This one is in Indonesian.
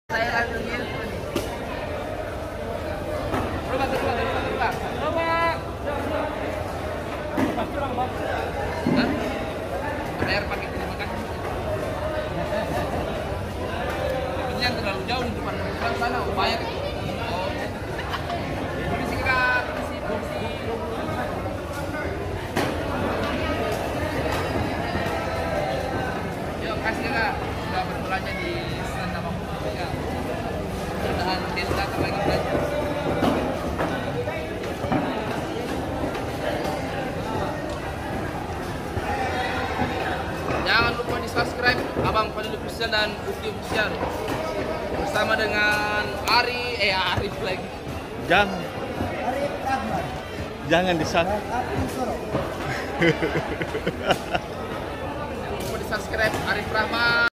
Saya langsung gitu nih. Berubah. Hah? Bayar pakai terima kasih. Ini yang terlalu jauh di depan sana, bayar. Oh. Permisi Kak, permisi. Yuk, kasih Kak. Sudah berbelanja di sana Bang. Ya. Mudah-mudahan dia datang lagi belanja. Jangan lupa di subscribe Abang Fadil Official dan Bukti Official bersama dengan Arif lagi. Jangan di subscribe. Jangan lupa di subscribe Arif Rahman.